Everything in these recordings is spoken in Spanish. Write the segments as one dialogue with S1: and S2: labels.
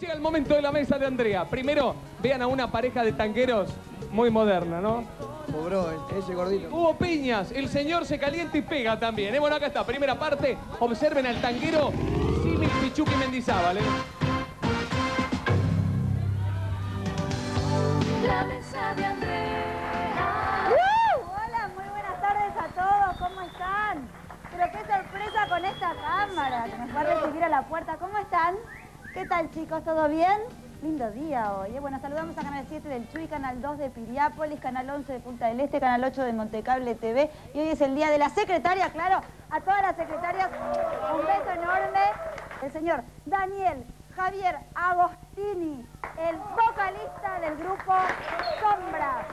S1: Llega el momento de la mesa de Andrea. Primero, vean a una pareja de tangueros muy moderna, ¿no?
S2: Cobró ese gordito.
S1: Hugo Piñas, el señor se calienta y pega también. Bueno, acá está, primera parte. Observen al tanguero Símil Pichuqui Mendizábal,
S3: La mesa de Andrea.
S4: Hola, muy buenas tardes a todos. ¿Cómo están? Pero qué sorpresa con esta cámara que nos va a recibir a la puerta. ¿Cómo están? ¿Qué tal, chicos? ¿Todo bien? Lindo día hoy. Bueno, saludamos a Canal 7 del Chuy, Canal 2 de Piriápolis, Canal 11 de Punta del Este, Canal 8 de Montecable TV. Y hoy es el día de la secretaria, claro, a todas las secretarias un beso enorme. El señor Daniel Javier Agostini, el vocalista del grupo Sombras.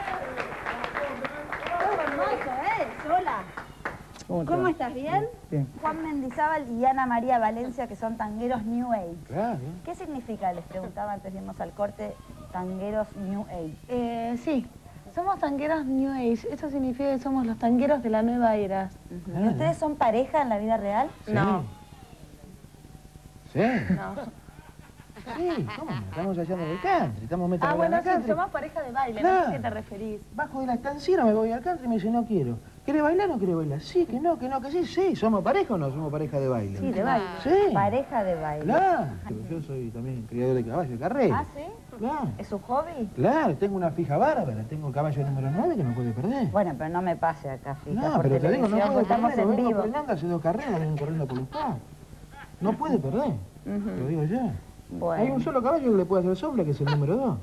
S4: Qué hermoso, Hola. ¿Cómo estás? ¿Bien?
S2: Bien.
S4: Juan Mendizábal y Ana María Valencia, que son tangueros New Age.
S2: Claro.
S4: ¿Qué significa, les preguntaba antes de irnos al corte, tangueros New Age?
S5: Sí, somos tangueros New Age. Esto significa que somos los tangueros de la nueva era.
S4: ¿Y ustedes son pareja en la vida real?
S2: Sí.
S5: No.
S2: ¿Sí?
S5: No.
S2: Sí, ¿cómo? Estamos allá en el country, estamos metidos
S5: Bueno,
S2: en el
S5: sí,
S2: country.
S5: somos pareja de baile,
S2: Claro.
S5: no sé a qué te referís.
S2: Bajo de la estanciera me voy al country y me dice, no quiero. ¿Querés bailar o no querés bailar? Sí, que no, que sí. Sí, ¿somos pareja o no somos pareja de baile?
S4: Sí, de baile.
S2: Sí.
S4: Pareja de baile.
S2: Claro. Yo soy también criador de caballo de carrera.
S4: ¿Ah, sí?
S2: Claro.
S4: ¿Es su hobby?
S2: Claro, tengo una fija bárbara, tengo el caballo número 9 que no puede perder.
S4: Bueno, pero no me pase acá, fija,
S2: No,
S4: por
S2: pero te digo, no
S4: televisión,
S2: puede
S4: estamos
S2: perder.
S4: en
S2: Lo vengo
S4: vivo.
S2: frenando hace 2 carreras, vienen corriendo por los pasos. No puede perder, lo digo yo.
S4: Bueno.
S2: Hay un solo caballo que le puede hacer sombra, que es el número 2.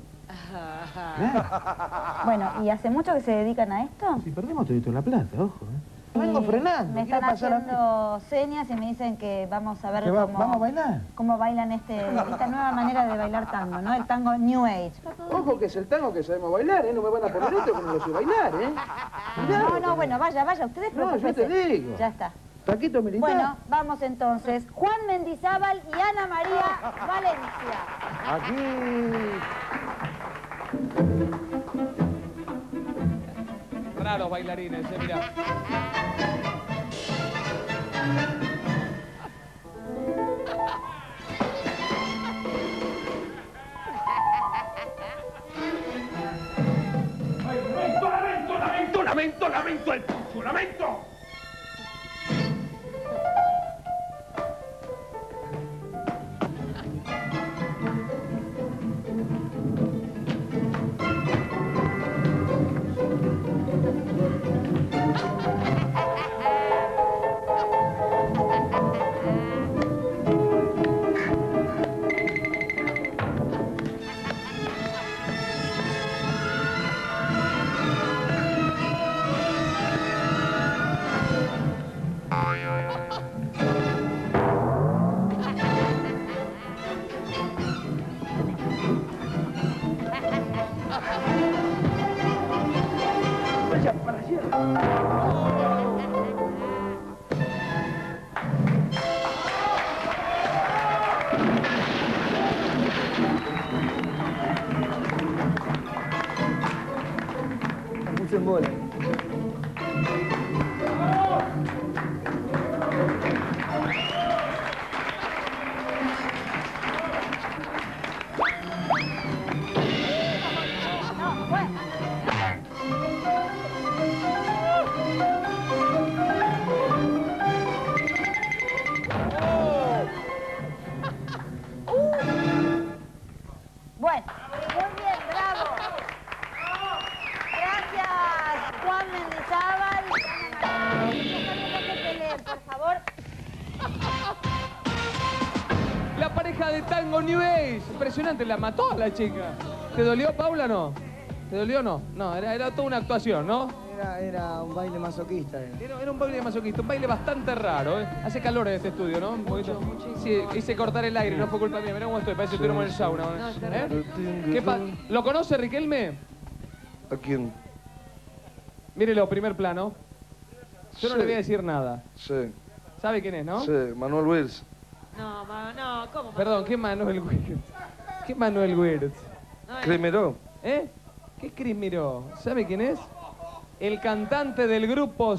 S4: Bueno, ¿y hace mucho que se dedican a esto?
S2: Si perdemos te la plata, ojo. Vengo frenando,
S4: Me
S2: quiero
S4: están
S2: pasar a mí.
S4: haciendo señas y me dicen que vamos a ver
S2: ¿Que vamos a bailar?
S4: cómo bailan esta nueva manera de bailar tango, ¿no? El tango New Age.
S2: Ojo que es el tango que sabemos bailar, ¿eh? No me van a poner esto que no lo sé bailar, ¿eh?
S4: No, bueno, vaya, ustedes
S2: No, yo
S4: preocúpense.
S2: te digo.
S4: Ya está.
S2: Taquito militar.
S4: Bueno, vamos entonces. Juan Mendizábal y Ana María Valencia.
S2: Aquí.
S1: Raros bailarines, mirá.
S6: ¡Lamento el pucho! ¡Lamento! Vaya para allá.
S2: Mucho en bola.
S4: Bueno, muy bien, bravo. Gracias, Juan Mendizábal y Ana María. No se peleen, por favor.
S1: La pareja de tango New Age. Impresionante, la mató a la chica. ¿Te dolió, Paula, no? ¿Te dolió, no? No, era toda una actuación, ¿no?
S2: Era un baile masoquista.
S1: Era un baile masoquista, un baile bastante raro, ¿eh? Hace calor en este estudio, ¿no? Un poquito. Sí, hice cortar el aire, no fue culpa mía. Mirá cómo estoy, parece que estuviéramos en el sauna. ¿Eh? ¿Lo conoce, Riquelme?
S7: ¿A quién?
S1: Mírelo, primer plano. Yo no le voy a decir nada.
S7: Sí,
S1: ¿Sabe quién es, no?
S7: sí, Manuel Wills.
S5: No, ¿cómo?
S1: Perdón, ¿qué Manuel Wirtz? ¿Qué Manuel Wirtz?
S7: Crimeró.
S1: ¿Eh? ¿Qué Cris miró? ¿Sabe quién es? El cantante del grupo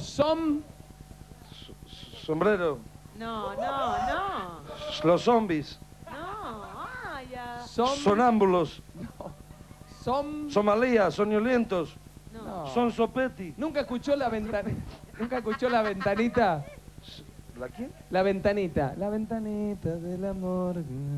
S7: Sombrero.
S5: No.
S7: Los zombies.
S5: No, ay.
S7: Sonámbulos.
S1: Somalía,
S7: soñolientos.
S1: No.
S7: Son sopeti.
S1: ¿Nunca escuchó la ventanita? ¿Nunca escuchó la ventanita?
S7: ¿La quién?
S1: La ventanita. La ventanita del amor.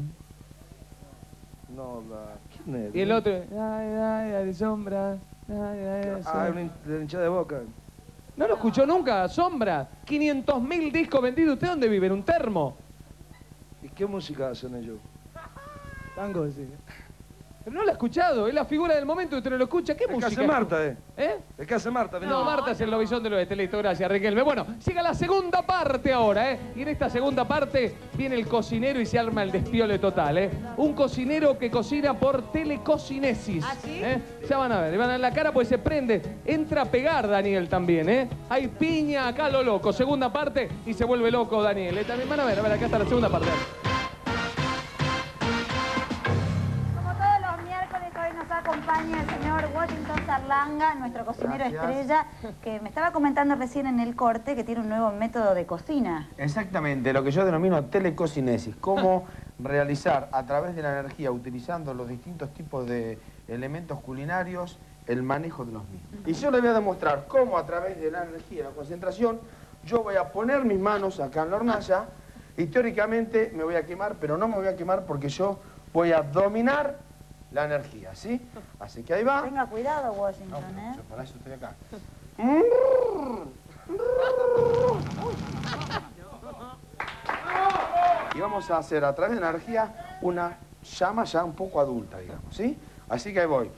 S7: No, la... ¿Quién es?
S1: Y el otro, ay, ay, ay, de sombra. Ay, ay,
S7: Ah, es una hinchada de Boca.
S1: ¿No lo escuchó nunca? Sombra. 500.000 discos vendidos. ¿Usted dónde vive? ¿En un termo?
S7: ¿Y qué música hacen ellos?
S2: Tango, sí.
S1: Pero no lo ha escuchado. Es la figura del momento. Usted no lo escucha. ¿Qué
S7: El que
S1: música?
S7: hace Marta,
S1: ¿Eh?
S7: El que hace Marta.
S1: No, Marta es el lobizón del oeste. Listo, gracias, Riquelme. Bueno, sigue la segunda parte ahora, ¿eh? Y en esta segunda parte viene el cocinero y se arma el despiole total, ¿eh? Un cocinero que cocina por telecocinesis.
S5: ¿Ah, sí?
S1: Ya van a ver, le van a dar la cara pues se prende. Entra a pegar Daniel también, ¿eh? Hay piña acá lo loco. Segunda parte y se vuelve loco Daniel. También van a ver, acá está la segunda parte.
S4: Acompaña el señor Washington Sarlanga, nuestro cocinero estrella, que me estaba comentando recién en el corte que tiene un nuevo método de cocina.
S2: Exactamente, lo que yo denomino telecocinesis. Cómo realizar a través de la energía, utilizando los distintos tipos de elementos culinarios, el manejo de los mismos. Y yo le voy a demostrar cómo a través de la energía y la concentración, yo voy a poner mis manos acá en la hornalla y teóricamente me voy a quemar, pero no me voy a quemar porque yo voy a dominar la energía, ¿sí? Así que ahí va.
S4: Tenga cuidado, Washington, ¿eh?
S2: Yo para eso estoy acá. Y vamos a hacer a través de la energía una llama ya un poco adulta, digamos, ¿sí? Así que ahí voy.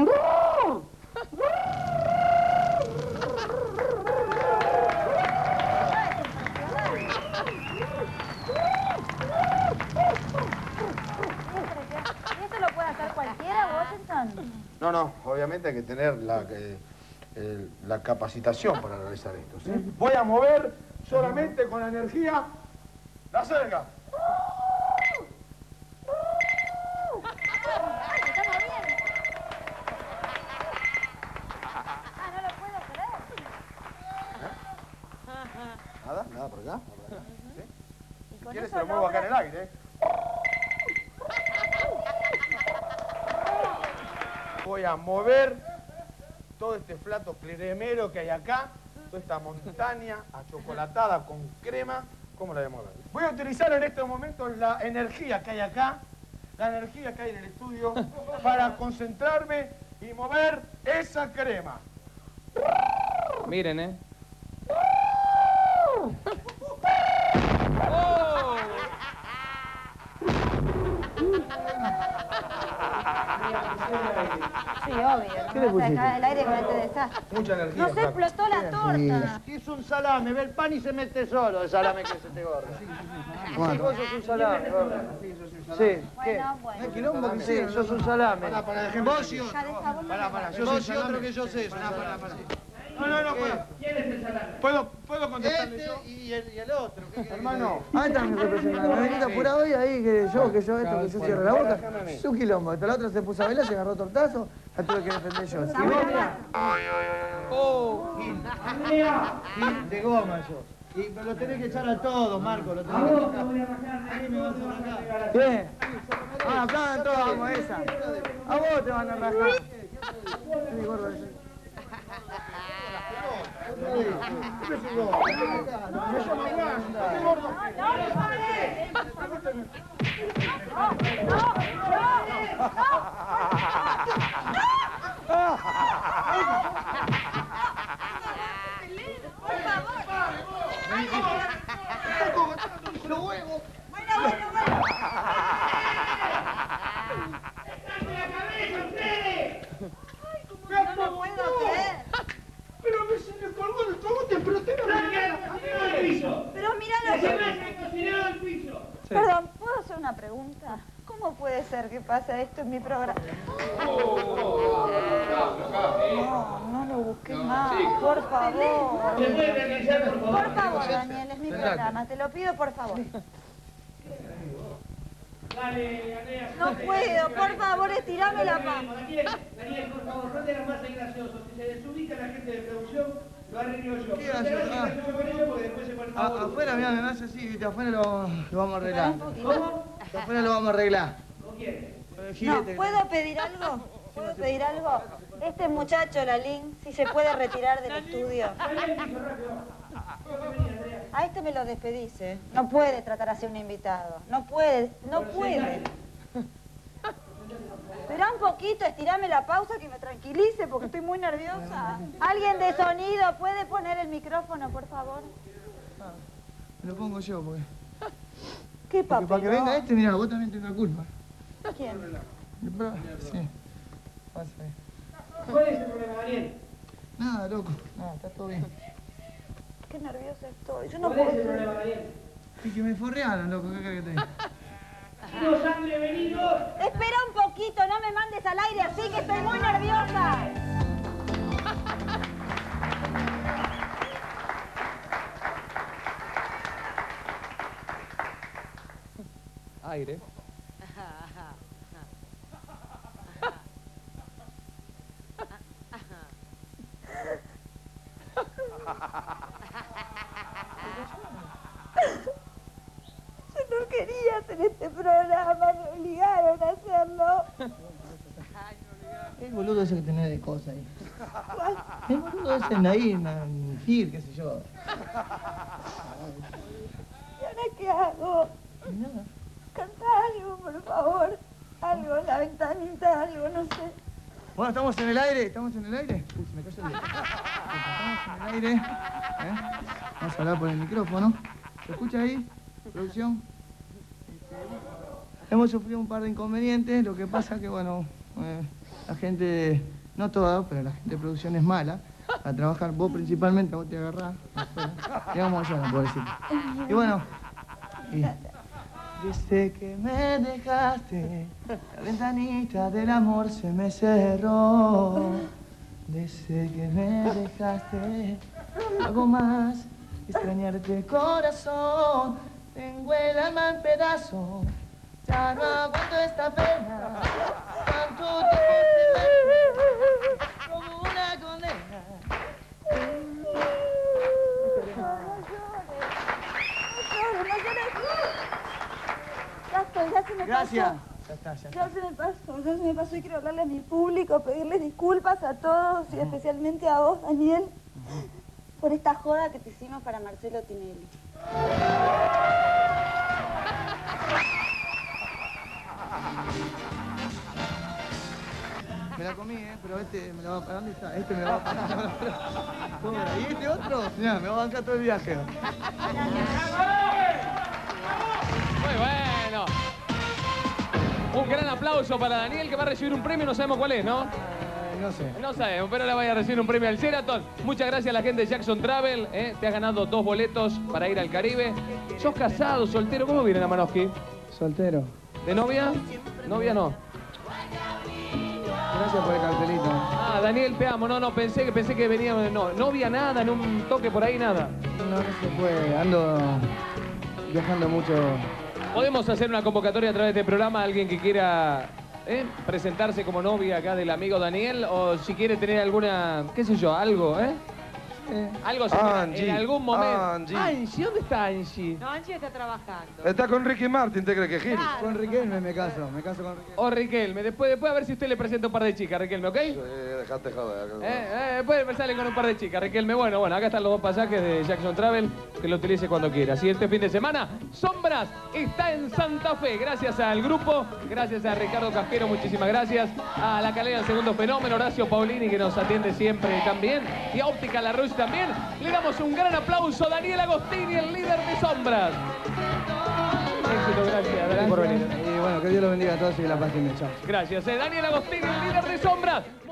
S2: No, no, obviamente hay que tener la capacitación para realizar esto, ¿sí? Voy a mover solamente con la energía la cerca.
S4: No lo puedo creer.
S2: Nada por acá. ¿Sí? Si quieres se
S4: eso
S2: lo muevo acá en el aire. Voy a mover todo este plato cremero que hay acá, toda esta montaña achocolatada con crema. ¿Cómo la voy a mover? Voy a utilizar en estos momentos la energía que hay acá, la energía que hay en el estudio, para concentrarme y mover esa crema.
S1: Miren, ¿eh?
S4: Sí, obvio.
S2: ¿Qué le
S4: No vas a dejar el aire con este desastre.
S2: Mucha energía.
S4: No se explotó la torta.
S6: Es un salame, ve el pan y se mete solo el salame que se te gorda. Sí, vos sos un salame, gorda. Sí, ¿qué?
S4: Bueno.
S2: Quilombo que
S6: Sí, sos un salame.
S2: Vos y otro.
S4: Deja de sabor.
S6: Vos y otro que yo sé.
S2: No,
S6: ¿Quién es el salame?
S2: ¿Puedo contestarle yo?
S6: Este y el otro.
S2: Hermano.
S8: Ahí está mi representante. Me venís apurado y ahí que yo cierro la boca. Es un quilombo. Hasta la otra se puso a bailar, se agarró tortazo, la tuve que defender yo. Si vos,
S6: Gil de goma yo. Pero lo tenés que echar a todos, Marco. Lo tenés que echar. A mí me vas a rajar.
S8: bien. Ah, acá todos vamos a esa. A vos te van a rajar. Sí, gordo, ese.
S4: No puedo creer.
S6: Pero me se me colgó el cogote, pero tengo
S4: Pero mira lo que... Perdón, ¿puedo hacer una pregunta? ¿Cómo puede ser que pase esto en mi programa? No lo busques más, por favor. Por favor, Daniel, es mi programa, te lo pido por favor. No puedo, por favor, estirame la mano.
S6: Daniel, por favor, no te hagas más gracioso. Si se desubica la gente de producción, lo arreglo yo.
S8: ¿Qué gracioso?
S6: Con ellos porque después se ponen
S8: Afuera, mirá, me hace así, viste, afuera lo vamos a arreglar.
S6: ¿Cómo?
S8: Afuera lo vamos a arreglar.
S6: ¿Con quién?
S4: No, ¿puedo pedir algo? ¿Puedo pedir algo? Este muchacho, Lalín, si se puede retirar del estudio. A este me lo despedís, ¿eh? No puede tratar así a un invitado. No puede, no puede. Esperá un poquito, estirame la pausa que me tranquilice porque estoy muy nerviosa. ¿Alguien de sonido puede poner el micrófono, por favor?
S8: Me lo pongo yo, porque...
S4: ¿Qué papel?
S8: Para que venga este, mira, vos también tenés la culpa.
S4: ¿Quién?
S8: Sí. Pasa ahí.
S6: ¿Cuál es el problema, Daniel?
S8: Nada, loco. Nada, está todo bien.
S4: Qué nerviosa estoy. Yo no
S6: ¿Cuál es
S4: puedo...
S6: el problema, Daniel?
S8: Y que me forrearon, loco, ¿qué crees que te diga?
S6: ¡No sangre, venidos!
S4: Espera un poquito, no me mandes al aire así que estoy muy nerviosa.
S1: Aire.
S4: Yo no quería hacer este programa, me obligaron a hacerlo.
S8: El boludo ese que tenés de cosas ahí. El boludo ese en ahí, en Gir, qué sé yo.
S4: ¿Y ahora qué hago?
S8: Nada.
S4: Cantá algo, por favor. Algo en la ventanita, algo, no sé.
S8: Bueno, estamos en el aire, ¿estamos en el aire? Uy, se me cayó el dedo. Estamos en el aire. Vamos a hablar por el micrófono. ¿Se escucha ahí? ¿Producción? Hemos sufrido un par de inconvenientes, lo que pasa que, bueno, la gente, no toda, pero la gente de producción es mala. A trabajar, vos principalmente, vos te agarrás afuera. Y vamos allá, pobrecito. Y bueno, desde que me dejaste, la ventanita del amor se me cerró. Desde que me dejaste, no hago más que extrañarte, corazón. Tengo el alma en pedazos, ya no aguanto esta pena. Tanto tiempo como una condena.
S4: Ya se me
S8: Gracias.
S4: pasó.
S8: Ya está, ya está.
S4: Ya se me pasó y quiero hablarle a mi público, pedirles disculpas a todos y especialmente a vos, Daniel, por esta joda que te hicimos para Marcelo Tinelli.
S8: Me la comí, pero este me la va a parar. ¿Dónde está? Este me la va a parar. ¿Y este otro? Mira, me va a bancar todo el viaje.
S1: Muy bueno. Un gran aplauso para Daniel, que va a recibir un premio, no sabemos cuál es, ¿no?
S8: No sé.
S1: No sabemos, pero le vaya a recibir un premio al Sheraton. Muchas gracias a la gente de Jackson Travel. Te has ganado 2 boletos para ir al Caribe. ¿Sos casado, soltero? ¿Cómo viene Lamanowski?
S8: Soltero.
S1: ¿De novia? Novia no.
S8: Gracias por el cartelito.
S1: Ah, Daniel, te amo. No, pensé que venía... No, novia nada, en un toque por ahí nada.
S8: No se puede. Ando viajando mucho.
S1: ¿Podemos hacer una convocatoria a través del programa a alguien que quiera presentarse como novia acá del amigo Daniel? O si quiere tener alguna, qué sé yo, algo, Algo
S7: Angie,
S1: en algún momento.
S7: Angie.
S1: ¿Dónde está Angie?
S3: No, Angie está trabajando.
S7: Está con Ricky Martin, ¿te crees que Gil?
S8: Con Riquelme me caso con Riquelme.
S1: O Riquelme. Después a ver si usted le presenta un par de chicas, Riquelme, ¿ok?
S7: Dejate joder.
S1: Después salen con un par de chicas, Riquelme. Bueno, acá están los 2 pasajes de Jackson Travel, que lo utilice cuando quiera. Si este fin de semana, Sombras está en Santa Fe. Gracias al grupo, gracias a Ricardo Casquero, muchísimas gracias. A La Calera, el segundo fenómeno, Horacio Paulini, que nos atiende siempre también. Y a Óptica La Rush también. Le damos un gran aplauso a Daniel Agostini, el líder de Sombras. Éxito, gracias por venir.
S8: Y bueno, que Dios lo bendiga a todos y que la pasen bien. Chao.
S1: Gracias, Daniel Agostini, el líder de Sombras.